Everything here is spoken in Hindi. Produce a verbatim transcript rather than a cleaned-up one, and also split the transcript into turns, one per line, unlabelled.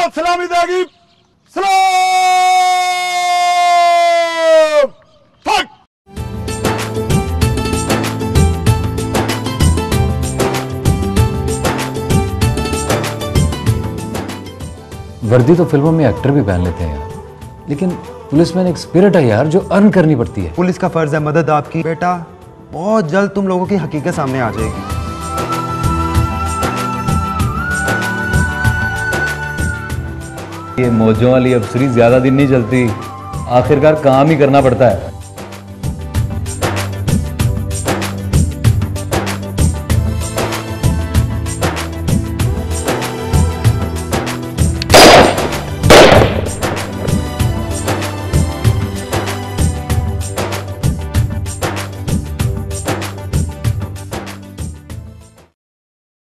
जमात सलामी देगी। सलाम। फट।
वर्दी तो फिल्मों में एक्टर भी पहन लेते हैं यार, लेकिन पुलिस में एक स्पिरिट है यार जो अर्न करनी पड़ती है।
पुलिस का फर्ज है मदद आपकी। बेटा बहुत जल्द तुम लोगों की हकीकत सामने आ जाएगी।
ये मौजों वाली अफसरी ज्यादा दिन नहीं चलती, आखिरकार काम ही करना पड़ता है।